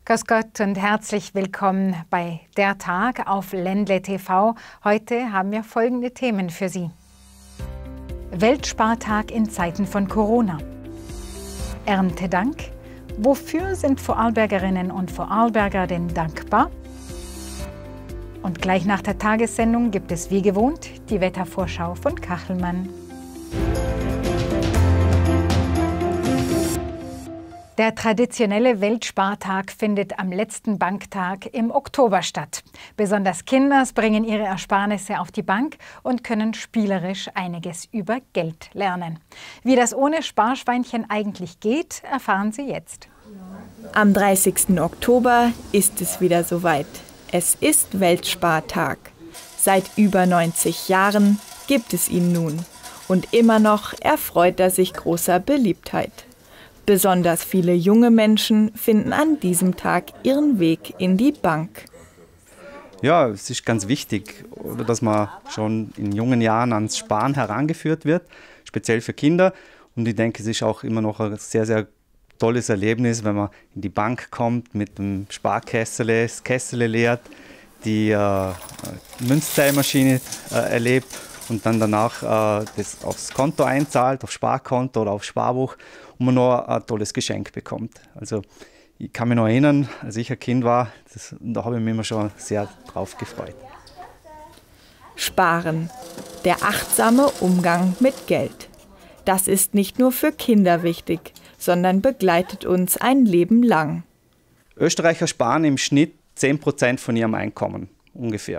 Grüß Gott und herzlich willkommen bei Der Tag auf Ländle TV. Heute haben wir folgende Themen für Sie. Weltspartag in Zeiten von Corona. Erntedank. Wofür sind Vorarlbergerinnen und Vorarlberger denn dankbar? Und gleich nach der Tagessendung gibt es wie gewohnt die Wettervorschau von Kachelmann. Der traditionelle Weltspartag findet am letzten Banktag im Oktober statt. Besonders Kinder bringen ihre Ersparnisse auf die Bank und können spielerisch einiges über Geld lernen. Wie das ohne Sparschweinchen eigentlich geht, erfahren Sie jetzt. Am 30. Oktober ist es wieder soweit. Es ist Weltspartag. Seit über 90 Jahren gibt es ihn nun. Und immer noch erfreut er sich großer Beliebtheit. Besonders viele junge Menschen finden an diesem Tag ihren Weg in die Bank. Ja, es ist ganz wichtig, dass man schon in jungen Jahren ans Sparen herangeführt wird, speziell für Kinder. Und ich denke, es ist auch immer noch ein sehr, sehr tolles Erlebnis, wenn man in die Bank kommt, mit dem Sparkessel, das Kessel leert, die Münzzählmaschine erlebt und dann danach das aufs Konto einzahlt, aufs Sparkonto oder aufs Sparbuch, und man noch ein tolles Geschenk bekommt. Also ich kann mich noch erinnern, als ich ein Kind war, da habe ich mich immer schon sehr drauf gefreut. Sparen. Der achtsame Umgang mit Geld. Das ist nicht nur für Kinder wichtig, sondern begleitet uns ein Leben lang. Österreicher sparen im Schnitt 10% von ihrem Einkommen, ungefähr.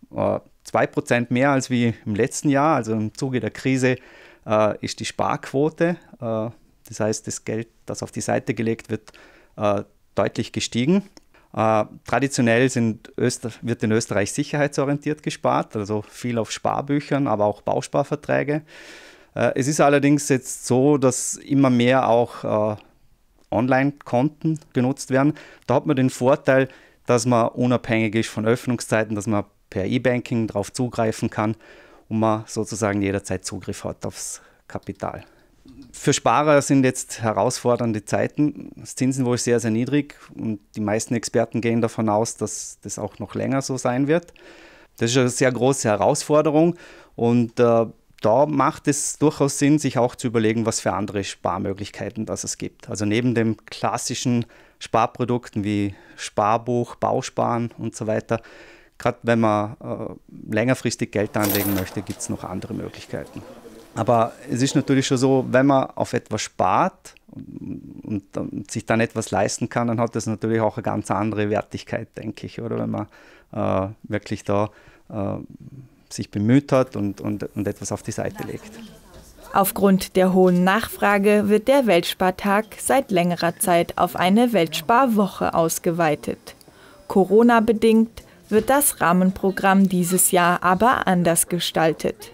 2% mehr als wie im letzten Jahr, also im Zuge der Krise, ist die Sparquote. Das heißt, das Geld, das auf die Seite gelegt wird, deutlich gestiegen. Traditionell wird in Österreich sicherheitsorientiert gespart, also viel auf Sparbüchern, aber auch Bausparverträge. Es ist allerdings jetzt so, dass immer mehr auch Online-Konten genutzt werden. Da hat man den Vorteil, dass man unabhängig ist von Öffnungszeiten, dass man per E-Banking darauf zugreifen kann und man sozusagen jederzeit Zugriff hat aufs Kapital. Für Sparer sind jetzt herausfordernde Zeiten. Das Zinsenniveau ist sehr, sehr niedrig und die meisten Experten gehen davon aus, dass das auch noch länger so sein wird. Das ist eine sehr große Herausforderung und da macht es durchaus Sinn, sich auch zu überlegen, was für andere Sparmöglichkeiten es gibt. Also neben den klassischen Sparprodukten wie Sparbuch, Bausparen und so weiter, gerade wenn man längerfristig Geld anlegen möchte, gibt es noch andere Möglichkeiten. Aber es ist natürlich schon so, wenn man auf etwas spart und sich dann etwas leisten kann, dann hat das natürlich auch eine ganz andere Wertigkeit, denke ich. Oder wenn man wirklich da sich bemüht hat und etwas auf die Seite legt. Aufgrund der hohen Nachfrage wird der Weltspartag seit längerer Zeit auf eine Weltsparwoche ausgeweitet. Corona-bedingt wird das Rahmenprogramm dieses Jahr aber anders gestaltet.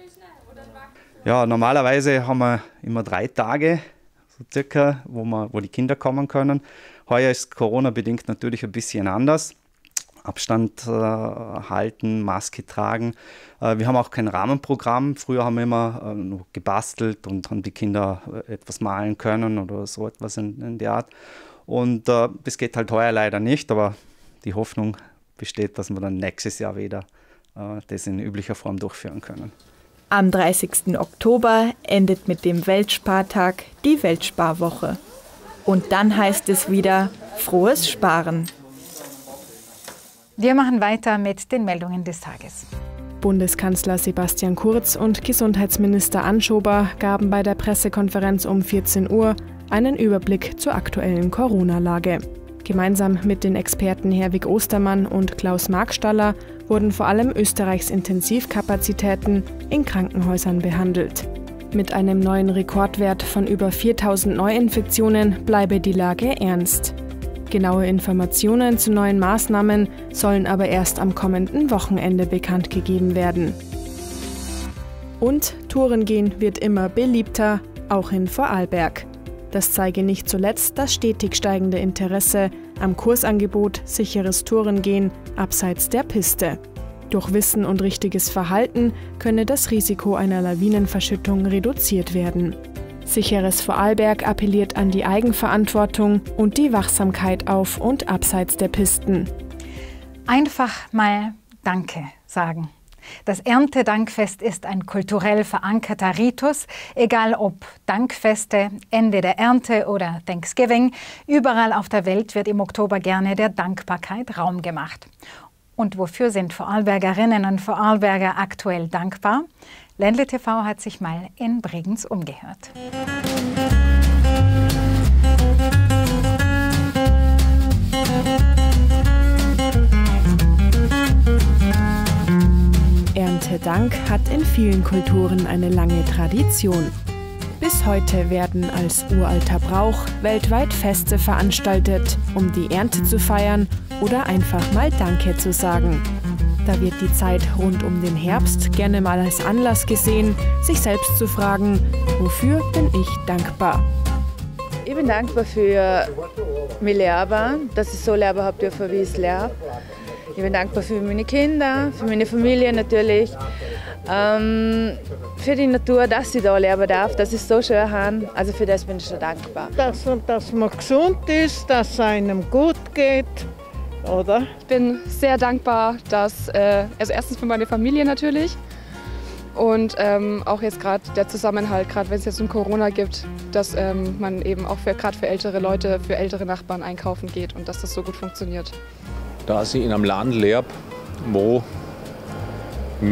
Ja, normalerweise haben wir immer 3 Tage, so circa, wo die Kinder kommen können. Heuer ist Corona-bedingt natürlich ein bisschen anders. Abstand halten, Maske tragen. Wir haben auch kein Rahmenprogramm. Früher haben wir immer nur gebastelt und haben die Kinder etwas malen können oder so etwas in der Art. Und das geht halt heuer leider nicht, aber die Hoffnung besteht, dass wir dann nächstes Jahr wieder das in üblicher Form durchführen können. Am 30. Oktober endet mit dem Weltspartag die Weltsparwoche. Und dann heißt es wieder frohes Sparen. Wir machen weiter mit den Meldungen des Tages. Bundeskanzler Sebastian Kurz und Gesundheitsminister Anschober gaben bei der Pressekonferenz um 14 Uhr einen Überblick zur aktuellen Corona-Lage. Gemeinsam mit den Experten Herwig Ostermann und Klaus Markstaller wurden vor allem Österreichs Intensivkapazitäten in Krankenhäusern behandelt. Mit einem neuen Rekordwert von über 4.000 Neuinfektionen bleibe die Lage ernst. Genaue Informationen zu neuen Maßnahmen sollen aber erst am kommenden Wochenende bekannt gegeben werden. Und Tourengehen wird immer beliebter, auch in Vorarlberg. Das zeige nicht zuletzt das stetig steigende Interesse am Kursangebot sicheres Tourengehen abseits der Piste. Durch Wissen und richtiges Verhalten könne das Risiko einer Lawinenverschüttung reduziert werden. Sicheres Vorarlberg appelliert an die Eigenverantwortung und die Wachsamkeit auf und abseits der Pisten. Einfach mal Danke sagen. Das Erntedankfest ist ein kulturell verankerter Ritus, egal ob Dankfeste, Ende der Ernte oder Thanksgiving. Überall auf der Welt wird im Oktober gerne der Dankbarkeit Raum gemacht. Und wofür sind Vorarlbergerinnen und Vorarlberger aktuell dankbar? Ländle TV hat sich mal in Bregenz umgehört. Erntedank hat in vielen Kulturen eine lange Tradition. Bis heute werden als uralter Brauch weltweit Feste veranstaltet, um die Ernte zu feiern oder einfach mal Danke zu sagen. Da wird die Zeit rund um den Herbst gerne mal als Anlass gesehen, sich selbst zu fragen, wofür bin ich dankbar? Ich bin dankbar für mein Leben, dass ich so leben habe dürfen, wie ich es lebe. Ich bin dankbar für meine Kinder, für meine Familie natürlich, für die Natur, dass ich da leben darf, dass ich es so schön habe. Also für das bin ich schon dankbar. Dass man gesund ist, dass es einem gut geht. Oder? Ich bin sehr dankbar, dass, also erstens für meine Familie natürlich und auch jetzt gerade der Zusammenhalt, gerade wenn es jetzt um Corona gibt, dass man eben auch gerade für ältere Leute, für ältere Nachbarn einkaufen geht und dass das so gut funktioniert. Dass ich in einem Land lebe, wo man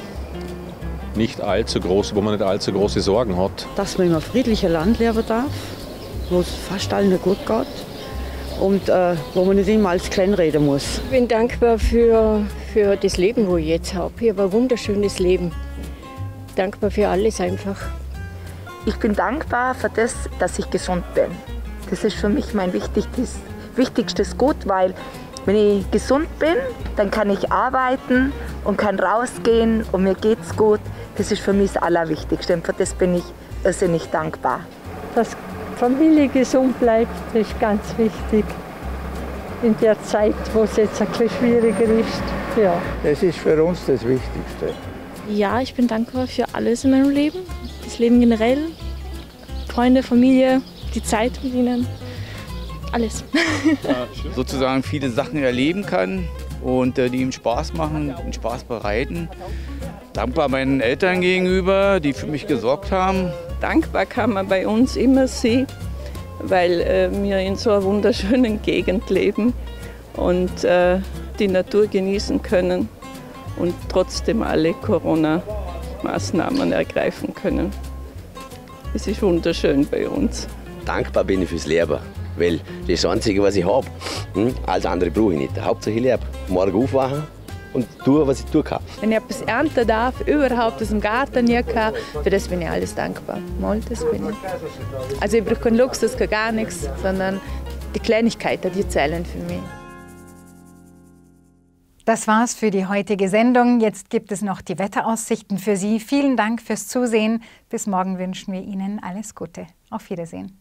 nicht allzu große Sorgen hat. Dass man in einem friedlichen Land leben darf, wo es fast allen gut geht. Und wo man nicht immer alles kleinreden muss. Ich bin dankbar für das Leben, wo ich jetzt habe. Ich habe ein wunderschönes Leben. Dankbar für alles einfach. Ich bin dankbar für das, dass ich gesund bin. Das ist für mich mein wichtigstes Gut, weil wenn ich gesund bin, dann kann ich arbeiten und kann rausgehen und mir geht's gut. Das ist für mich das Allerwichtigste und für das bin ich irrsinnig dankbar. Dass Familie gesund bleibt, ist ganz wichtig in der Zeit, wo es jetzt ein bisschen schwieriger ist. Ja. Das ist für uns das Wichtigste. Ja, ich bin dankbar für alles in meinem Leben, das Leben generell, Freunde, Familie, die Zeit mit ihnen, alles. Sozusagen viele Sachen erleben kann und die ihm Spaß machen und Spaß bereiten. Dankbar meinen Eltern gegenüber, die für mich gesorgt haben. Dankbar kann man bei uns immer sehen, weil wir in so einer wunderschönen Gegend leben und die Natur genießen können und trotzdem alle Corona-Maßnahmen ergreifen können. Es ist wunderschön bei uns. Dankbar bin ich fürs Leben, weil das ist das Einzige, was ich habe. Alles andere brauche ich nicht. Hauptsache ich lebe. Morgen aufwachen und tue, was ich tun kann. Wenn ich etwas ernten darf, überhaupt aus dem Garten hier kann, für das bin ich alles dankbar. Mal, das bin ich. Also ich brauche keinen Luxus, gar nichts, sondern die Kleinigkeiten, die zählen für mich. Das war's für die heutige Sendung. Jetzt gibt es noch die Wetteraussichten für Sie. Vielen Dank fürs Zusehen. Bis morgen wünschen wir Ihnen alles Gute. Auf Wiedersehen.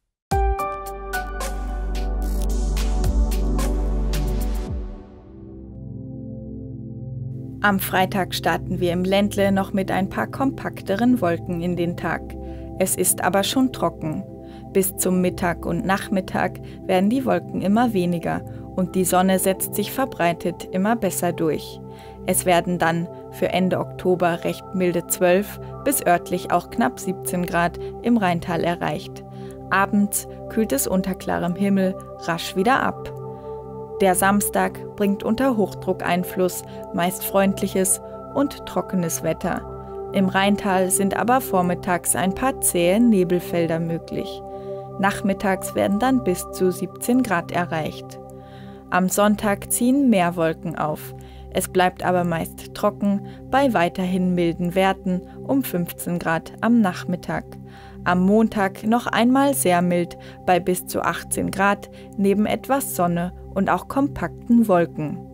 Am Freitag starten wir im Ländle noch mit ein paar kompakteren Wolken in den Tag. Es ist aber schon trocken. Bis zum Mittag und Nachmittag werden die Wolken immer weniger und die Sonne setzt sich verbreitet immer besser durch. Es werden dann für Ende Oktober recht milde 12 bis örtlich auch knapp 17 Grad im Rheintal erreicht. Abends kühlt es unter klarem Himmel rasch wieder ab. Der Samstag bringt unter Hochdruckeinfluss meist freundliches und trockenes Wetter. Im Rheintal sind aber vormittags ein paar zähe Nebelfelder möglich. Nachmittags werden dann bis zu 17 Grad erreicht. Am Sonntag ziehen mehr Wolken auf. Es bleibt aber meist trocken bei weiterhin milden Werten um 15 Grad am Nachmittag. Am Montag noch einmal sehr mild bei bis zu 18 Grad neben etwas Sonne und auch kompakten Wolken.